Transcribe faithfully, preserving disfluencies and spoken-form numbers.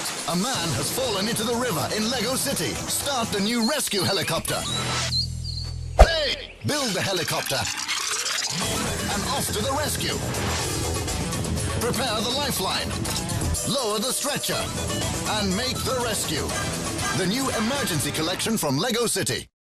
A man has fallen into the river in Lego City. Start the new rescue helicopter. Hey! Build the helicopter. And off to the rescue. Prepare the lifeline. Lower the stretcher. And make the rescue. The new emergency collection from Lego City.